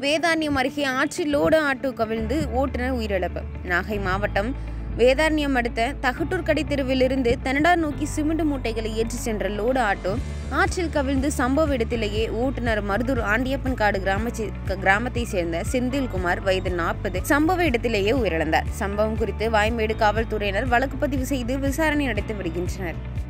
வேதாரண்யம் அருகே ஆற்றில் load auto கவிழ்ந்து ஓட்டுநர் உயிரிழப்பு. நாகை மாவட்டம் வேதாரண்யம் அடுத்த தகட்டூர் கடை தெருவிலிருந்து தென்னடார் நோக்கி சிமெண்ட் மூட்டைகளை ஏற்றி சென்ற லோடு ஆட்டோ ஆற்றில் கவிழ்ந்து சம்பவ இடத்திலேயே ஓட்டுநர் மருதூர் ஆண்டியப்பன் காடு கிராமத்தை சேர்ந்த செந்தில்குமார் வயது 40 சம்பவ இடத்திலேயே உயிரிழந்தார். சம்பவம் குறித்து வாய்மேடு காவல்துறையினர் வழக்கு பதிவு செய்து விசாரணை நடத்தி வருகின்றனர்.